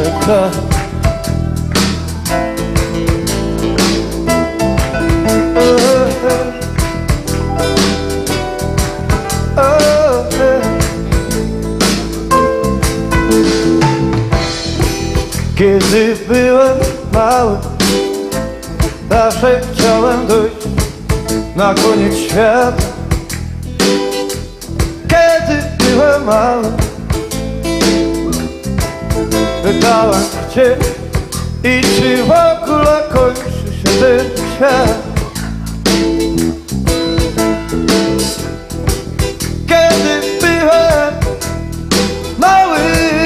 czeka. Kiedy byłem mały, zawsze chciałem dojść na koniec świata. Kiedy byłem mały, pytałem gdzie i czy w ogóle kończy się ten świat. Kiedy byłem mały,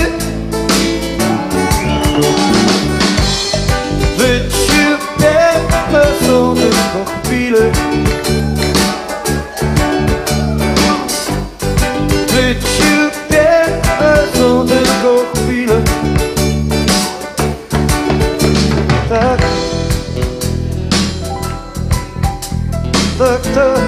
w życiu piękne są tylko chwile. W życiu piękne są tylko chwile. Tak, tak, tak.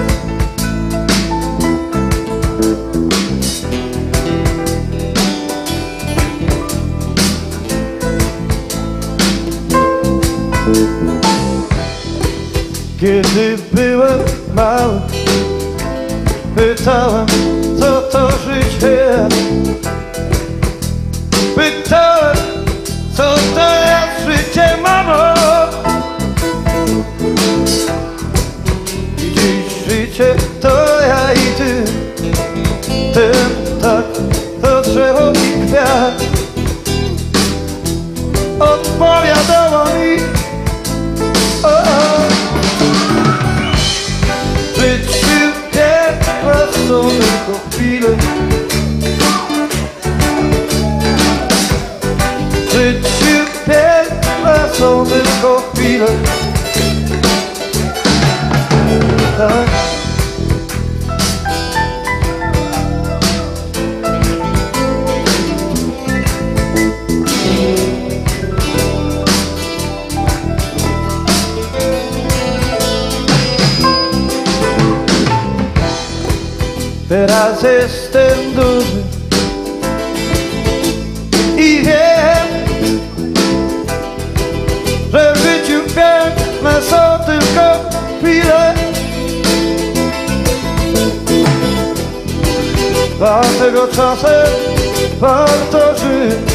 Kiedy byłem mały, pytałem, co to życie. Pytałem, co to jest życie, mamo. I dziś życie to ja i ty. Ten tak, to drzewo i kwiat. Odpowiadało mi, w życiu piękne są tylko chwile. W życiu piękne są tylko chwile. Tak. Teraz jestem duży i wiem, że w życiu piękne są tylko chwile. Dlatego czasem warto żyć.